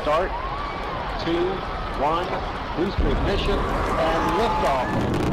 Start, 2, 1, booster ignition, and liftoff.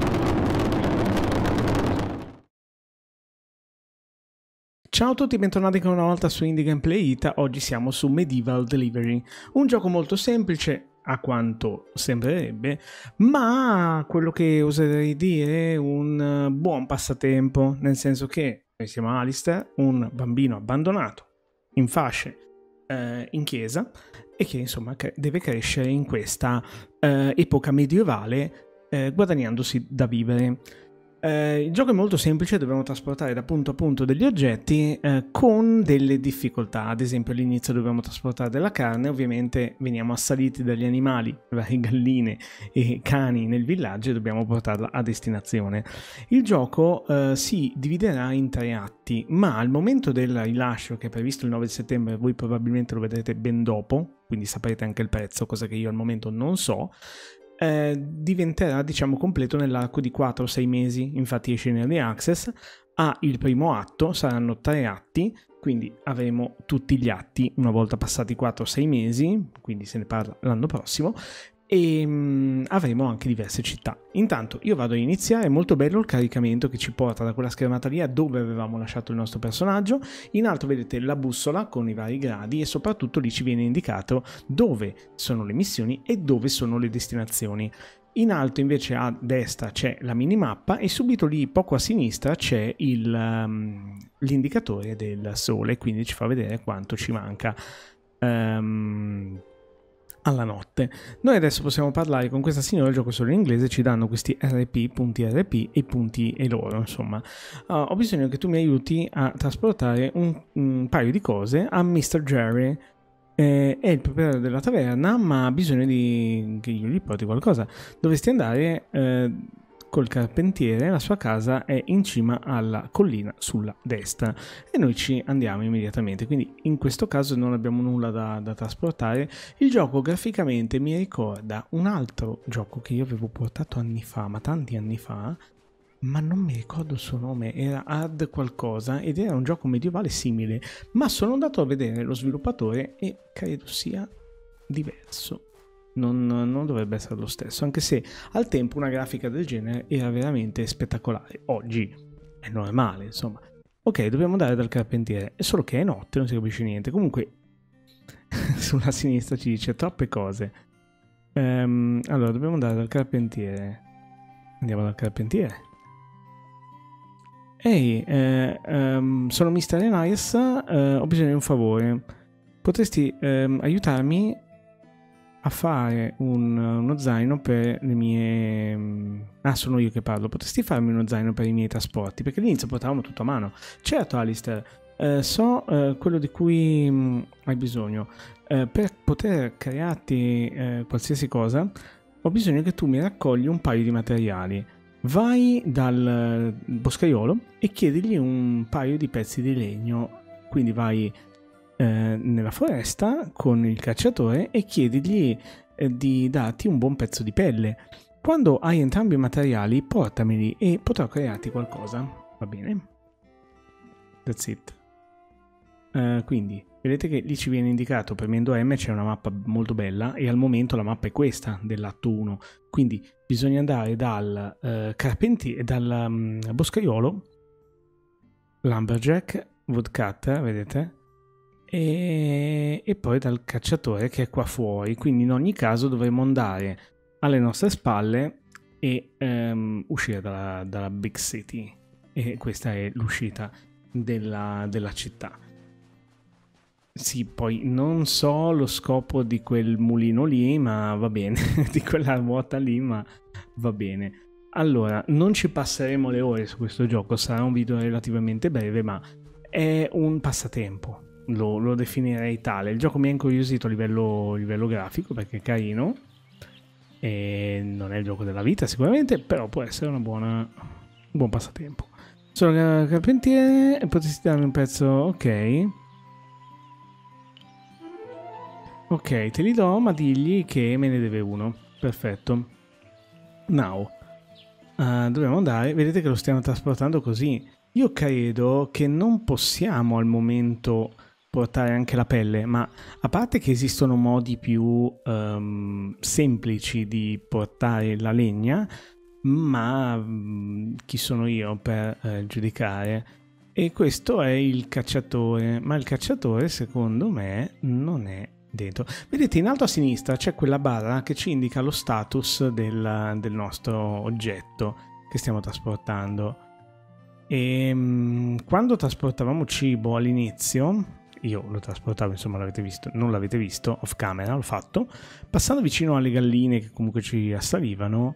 Ciao a tutti, bentornati ancora una volta su Indie Gameplay Ita. Oggi siamo su Medieval Delivery, un gioco molto semplice a quanto sembrerebbe, ma quello che oserei dire è un buon passatempo, nel senso che noi siamo Alistair, un bambino abbandonato in fasce in chiesa e che insomma deve crescere in questa epoca medievale guadagnandosi da vivere. Il gioco è molto semplice, dobbiamo trasportare da punto a punto degli oggetti con delle difficoltà. Ad esempio all'inizio dobbiamo trasportare della carne, ovviamente veniamo assaliti dagli animali, varie galline e cani nel villaggio e dobbiamo portarla a destinazione. Il gioco si dividerà in 3 atti, ma al momento del rilascio, che è previsto il 9 settembre, voi probabilmente lo vedrete ben dopo, quindi saprete anche il prezzo, cosa che io al momento non so. Diventerà diciamo completo nell'arco di 4-6 mesi, infatti esce in early access. Ha il primo atto, saranno 3 atti, quindi avremo tutti gli atti una volta passati 4-6 mesi, quindi se ne parla l'anno prossimo, e avremo anche diverse città. Intanto io vado a iniziare, è molto bello il caricamento che ci porta da quella schermata lì a dove avevamo lasciato il nostro personaggio. In alto vedete la bussola con i vari gradi e soprattutto lì ci viene indicato dove sono le missioni e dove sono le destinazioni. In alto invece a destra c'è la minimappa e subito lì poco a sinistra c'è l'indicatore del sole, quindi ci fa vedere quanto ci manca alla notte. Noi adesso possiamo parlare con questa signora, il gioco è solo in inglese, ci danno questi RP, punti RP e punti e loro, insomma. Ho bisogno che tu mi aiuti a trasportare un paio di cose a Mr. Jerry. È il proprietario della taverna, ma ha bisogno che io gli porti qualcosa. Dovresti andare col carpentiere, la sua casa è in cima alla collina sulla destra e noi ci andiamo immediatamente, quindi in questo caso non abbiamo nulla da trasportare. Il gioco graficamente mi ricorda un altro gioco che io avevo portato anni fa, ma tanti anni fa, ma non mi ricordo il suo nome, era Hard qualcosa ed era un gioco medievale simile, ma sono andato a vedere lo sviluppatore e credo sia diverso. Non dovrebbe essere lo stesso, anche se al tempo una grafica del genere era veramente spettacolare. Oggi è normale, insomma. Ok, dobbiamo andare dal carpentiere, è solo che è notte, non si capisce niente. Comunque sulla sinistra ci dice troppe cose. Allora dobbiamo andare dal carpentiere. Andiamo dal carpentiere. Ehi, sono Mr. Elias, ho bisogno di un favore. Potresti aiutarmi a fare uno zaino per le mie... sono io che parlo. Potresti farmi uno zaino per i miei trasporti? Perché all'inizio portavamo tutto a mano. Certo, Alistair, so quello di cui hai bisogno. Per poter crearti qualsiasi cosa, ho bisogno che tu mi raccogli un paio di materiali. Vai dal boscaiolo e chiedigli un paio di pezzi di legno. Quindi vai nella foresta con il cacciatore e chiedigli di darti un buon pezzo di pelle. Quando hai entrambi i materiali portameli e potrò crearti qualcosa, va bene? That's it. Quindi vedete che lì ci viene indicato, premendo M c'è una mappa molto bella e al momento la mappa è questa dell'atto 1, quindi bisogna andare dal carpentiere, dal boscaiolo, lumberjack, woodcutter, vedete? E poi dal cacciatore che è qua fuori, quindi in ogni caso dovremo andare alle nostre spalle e uscire dalla big city, e questa è l'uscita della città. Sì, poi non so lo scopo di quel mulino lì, ma va bene, di quella ruota lì, ma va bene. Allora, non ci passeremo le ore su questo gioco, sarà un video relativamente breve, ma è un passatempo. Lo definirei tale. Il gioco mi ha incuriosito a livello grafico perché è carino e non è il gioco della vita sicuramente, però può essere un buon passatempo. Sono carpentiere e potresti darmi un pezzo. Ok, te li do, ma digli che me ne deve uno. Perfetto. Now dobbiamo andare. Vedete che lo stiamo trasportando così. Io credo che non possiamo al momento portare anche la pelle, ma a parte che esistono modi più semplici di portare la legna, ma chi sono io per giudicare? E questo è il cacciatore, ma il cacciatore secondo me non è dentro. Vedete, in alto a sinistra c'è quella barra che ci indica lo status del nostro oggetto che stiamo trasportando. E quando trasportavamo cibo all'inizio, io lo trasportavo, insomma, l'avete visto, non l'avete visto, off camera l'ho fatto, passando vicino alle galline che comunque ci assalivano,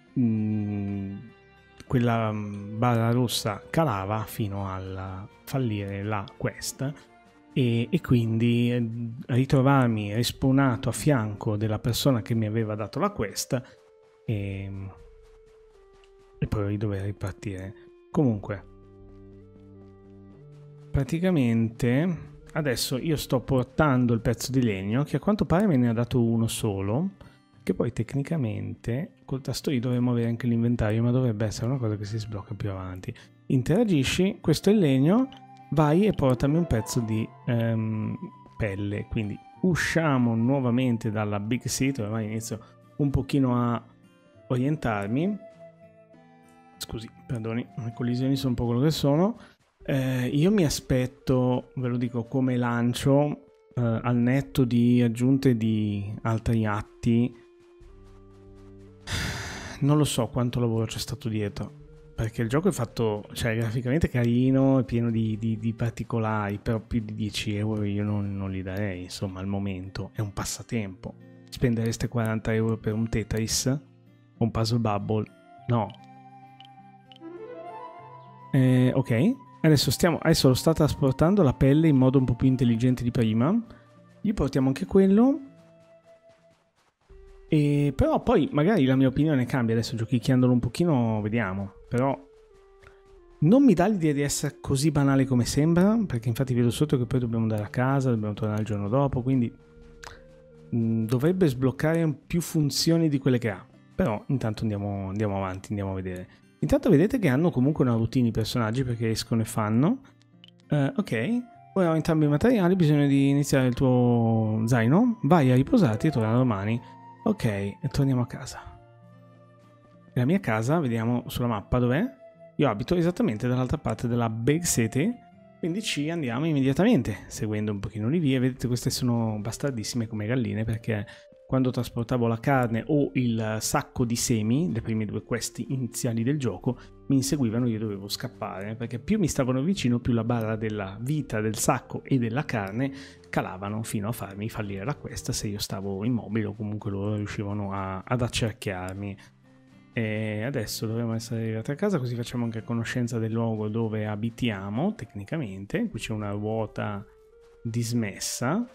quella barra rossa calava fino al fallire la quest, e quindi ritrovarmi respawnato a fianco della persona che mi aveva dato la quest e poi dover ripartire. Comunque, praticamente adesso io sto portando il pezzo di legno, che a quanto pare me ne ha dato uno solo, che poi tecnicamente col tasto I dovremmo avere anche l'inventario, ma dovrebbe essere una cosa che si sblocca più avanti. Interagisci, questo è il legno, vai e portami un pezzo di pelle. Quindi usciamo nuovamente dalla Big City, ormai inizio un pochino a orientarmi. Scusi, perdoni, le collisioni sono un po' quello che sono. Io mi aspetto, ve lo dico come lancio, al netto di aggiunte di altri atti, non lo so quanto lavoro c'è stato dietro, perché il gioco è fatto, cioè graficamente carino, è pieno di particolari, però più di 10 euro io non li darei, insomma, al momento. È un passatempo. Spendereste 40 euro per un Tetris o un Puzzle Bubble? No. Ok. Adesso lo sta trasportando la pelle in modo un po' più intelligente di prima. Gli portiamo anche quello. Però poi magari la mia opinione cambia. Adesso giochicchiandolo un pochino, vediamo. Però non mi dà l'idea di essere così banale come sembra, perché infatti vedo sotto che poi dobbiamo andare a casa, dobbiamo tornare il giorno dopo, quindi dovrebbe sbloccare più funzioni di quelle che ha. Però intanto andiamo avanti, andiamo a vedere. Intanto vedete che hanno comunque una routine i personaggi, perché escono e fanno. Ok, ora ho entrambi i materiali, bisogna di iniziare il tuo zaino. Vai a riposarti e torna domani. Ok, e torniamo a casa. La mia casa, vediamo sulla mappa dov'è. Io abito esattamente dall'altra parte della Big City, quindi ci andiamo immediatamente, seguendo un pochino le vie. Vedete, queste sono bastardissime come galline, perché quando trasportavo la carne o il sacco di semi, le prime due quest iniziali del gioco, mi inseguivano, io dovevo scappare, perché più mi stavano vicino, più la barra della vita del sacco e della carne calavano fino a farmi fallire la quest se io stavo immobile, o comunque loro riuscivano ad accerchiarmi. E adesso dovremmo essere arrivati a casa, così facciamo anche conoscenza del luogo dove abitiamo tecnicamente. Qui c'è una ruota dismessa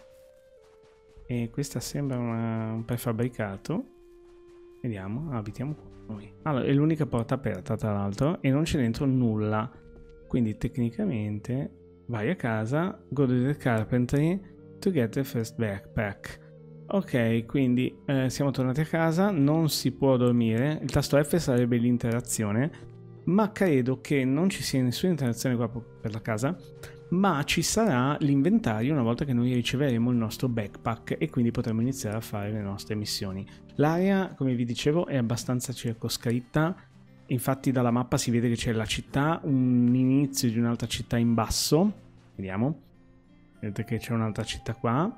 e questa sembra un prefabbricato. Vediamo, abitiamo qua noi. Allora, è l'unica porta aperta tra l'altro e non c'è dentro nulla, quindi tecnicamente vai a casa, go to the carpentry to get the first backpack. Ok, quindi siamo tornati a casa, non si può dormire, il tasto F sarebbe l'interazione, ma credo che non ci sia nessuna interazione qua per la casa, ma ci sarà l'inventario una volta che noi riceveremo il nostro backpack e quindi potremo iniziare a fare le nostre missioni. L'area, come vi dicevo, è abbastanza circoscritta, infatti dalla mappa si vede che c'è la città, un inizio di un'altra città in basso, vediamo, vedete che c'è un'altra città qua,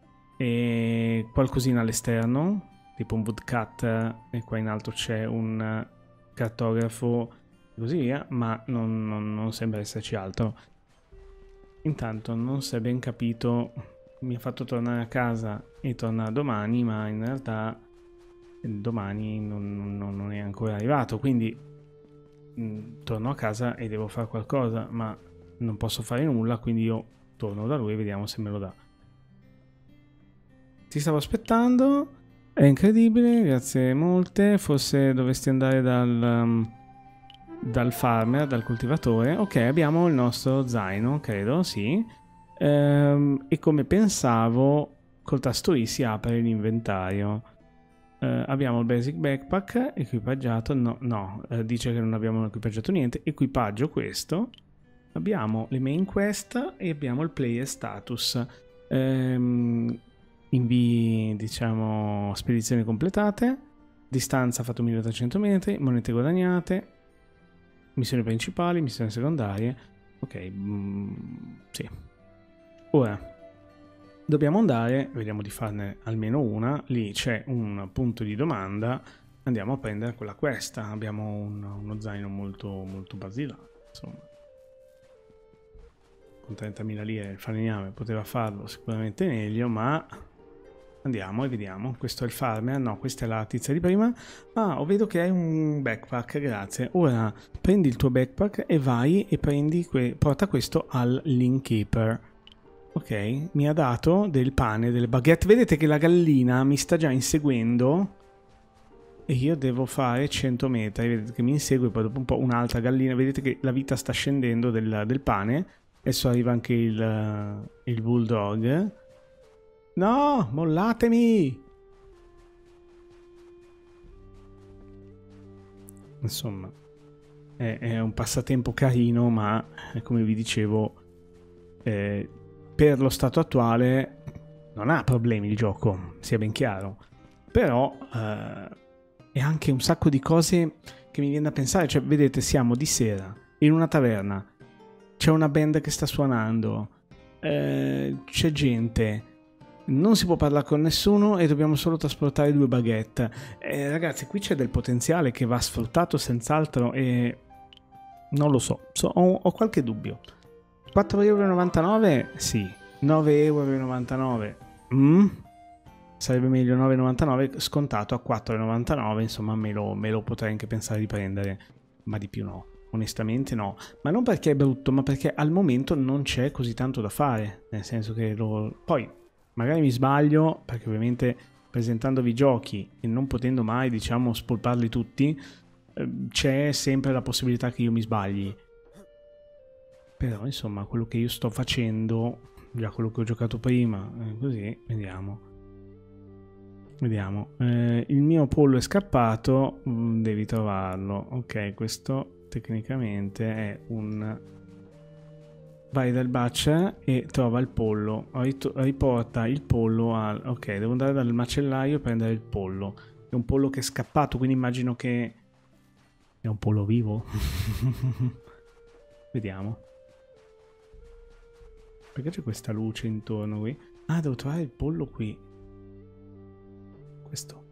e qualcosina all'esterno, tipo un woodcutter, e qua in alto c'è un cartografo e così via, ma non sembra esserci altro. Intanto non si è ben capito, mi ha fatto tornare a casa e tornare domani, ma in realtà domani non è ancora arrivato, quindi torno a casa e devo fare qualcosa, ma non posso fare nulla, quindi io torno da lui e vediamo se me lo dà. Ti stavo aspettando, è incredibile, grazie molte. Forse dovresti andare dal farmer, dal coltivatore. Ok, abbiamo il nostro zaino, credo, sì. E come pensavo, col tasto I si apre l'inventario. Abbiamo il basic backpack equipaggiato. No, dice che non abbiamo equipaggiato niente. Equipaggio questo. abbiamo le main quest e abbiamo il player status. Invii, diciamo, spedizioni completate, distanza fatto 1300 metri, monete guadagnate, missioni principali, missioni secondarie. Ok, sì. Ora dobbiamo andare, vediamo di farne almeno una. Lì c'è un punto di domanda, andiamo a prendere quella quest. Abbiamo uno zaino molto, molto basilare, insomma. Con 30.000 lire il falegname poteva farlo sicuramente meglio, ma andiamo e vediamo. Questo è il farmer, no, questa è la tizia di prima. Ah, vedo che hai un backpack, grazie. Ora prendi il tuo backpack e vai e prendi porta questo al Innkeeper. Ok, mi ha dato del pane, delle baguette. Vedete che la gallina mi sta già inseguendo e io devo fare 100 metri. Vedete che mi insegue, poi dopo un po' un'altra gallina. Vedete che la vita sta scendendo del pane. Adesso arriva anche il bulldog. No, mollatemi! Insomma, è un passatempo carino, ma come vi dicevo, per lo stato attuale non ha problemi il gioco, sia ben chiaro. Però è anche un sacco di cose che mi viene da pensare. Cioè, vedete, siamo di sera in una taverna, c'è una band che sta suonando, c'è gente, non si può parlare con nessuno e dobbiamo solo trasportare 2 baguette. Ragazzi, qui c'è del potenziale che va sfruttato senz'altro e non lo so, ho qualche dubbio. 4,99 €? Sì. 9,99 €? Sarebbe meglio 9,99 € scontato a 4,99 €, insomma me lo potrei anche pensare di prendere, ma di più no. Onestamente no, ma non perché è brutto, ma perché al momento non c'è così tanto da fare, nel senso che poi magari mi sbaglio, perché ovviamente presentandovi giochi e non potendo mai, diciamo, spolparli tutti, c'è sempre la possibilità che io mi sbagli. Però insomma, quello che io sto facendo, già quello che ho giocato prima, così, vediamo. Il mio pollo è scappato, devi trovarlo. Ok, questo tecnicamente è vai dal butcher e trova il pollo, riporta il pollo al... Ok, devo andare dal macellaio e prendere il pollo. È un pollo che è scappato, quindi immagino che è un pollo vivo. Vediamo. Perché c'è questa luce intorno qui? Ah, devo trovare il pollo qui. Questo.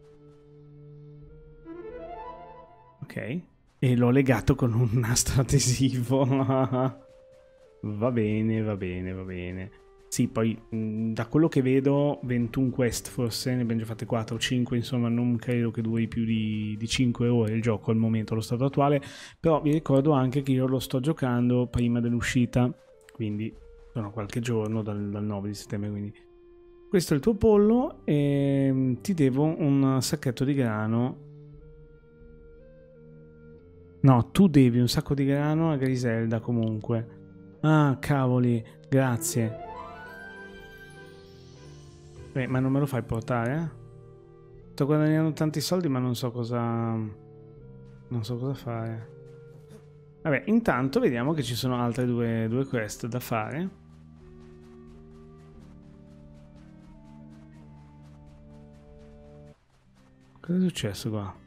Ok. E l'ho legato con un nastro adesivo. Va bene. Sì, poi da quello che vedo 21 quest, forse ne abbiamo già fatte 4 o 5, insomma non credo che duri più di 5 ore il gioco al momento, allo stato attuale. Però vi ricordo anche che io lo sto giocando prima dell'uscita, quindi sono qualche giorno dal 9 di settembre, quindi questo è il tuo pollo e ti devo un sacchetto di grano. No, tu devi un sacco di grano a Griselda comunque. Ah, cavoli, grazie. Ma non me lo fai portare? Sto guadagnando tanti soldi ma non so cosa fare. Vabbè, intanto vediamo che ci sono altre due quest da fare. Cosa è successo qua?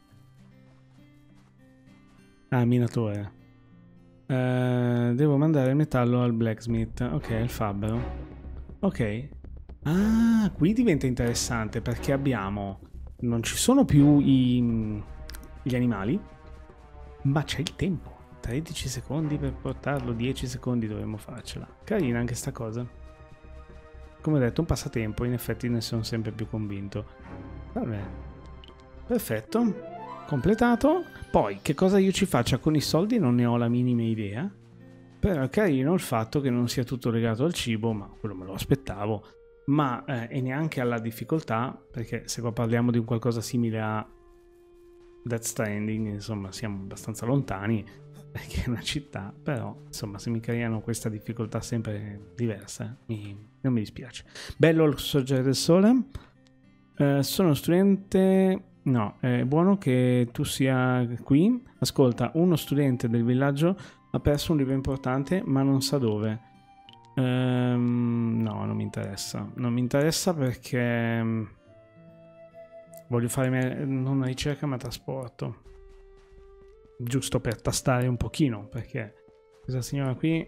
Ah, minatore. Devo mandare il metallo al blacksmith. Ok, al fabbro. Ok. Ah, qui diventa interessante perché non ci sono più gli animali, ma c'è il tempo. 13 secondi per portarlo, 10 secondi dovremmo farcela. Carina anche sta cosa. Come ho detto, un passatempo, in effetti ne sono sempre più convinto. Vabbè. Perfetto. Completato. Poi che cosa io ci faccia con i soldi non ne ho la minima idea, però è carino il fatto che non sia tutto legato al cibo, ma quello me lo aspettavo, ma e neanche alla difficoltà, perché se qua parliamo di un qualcosa simile a Death Stranding, insomma siamo abbastanza lontani perché è una città, però insomma se mi creano questa difficoltà sempre diversa non mi dispiace. Bello il sorgere del sole. Sono studente. No, è buono che tu sia qui. Ascolta, uno studente del villaggio Ha perso un libro importante, ma non sa dove. No, non mi interessa. Non mi interessa perché voglio fare non una ricerca ma trasporto. Giusto per tastare un pochino, perché questa signora qui...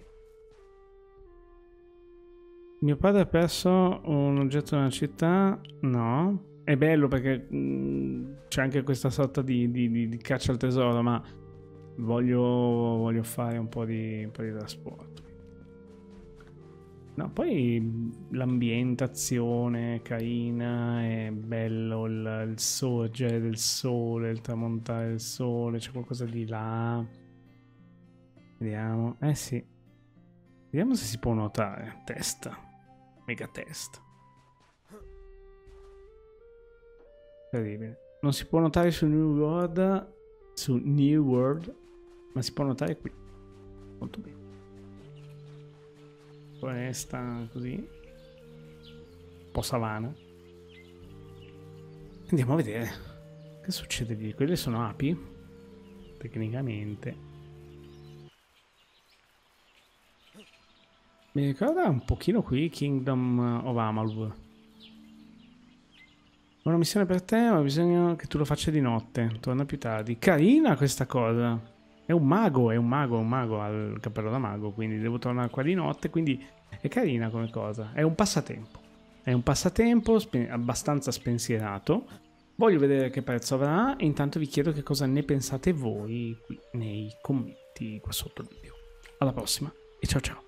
Mio padre ha perso un oggetto nella città? No. È bello perché c'è anche questa sorta di caccia al tesoro, ma voglio fare un po' di trasporto. No, poi l'ambientazione carina, è bello il sorgere del sole, il tramontare del sole, c'è qualcosa di là. Vediamo. Sì. Vediamo se si può notare. Test. Mega test. Terribile. Non si può notare su New World, ma si può notare qui. Molto bene. Foresta così. Un po' savana. Andiamo a vedere. Che succede lì? Quelle sono api? Tecnicamente. Mi ricorda un pochino qui Kingdom of Amalur. Una missione per te, ma bisogna che tu lo faccia di notte. Torna più tardi. Carina questa cosa. È un mago al cappello da mago, quindi devo tornare qua di notte, quindi è carina come cosa. È un passatempo. È un passatempo abbastanza spensierato. Voglio vedere che prezzo avrà e intanto vi chiedo che cosa ne pensate voi qui nei commenti qua sotto il video. Alla prossima e ciao ciao.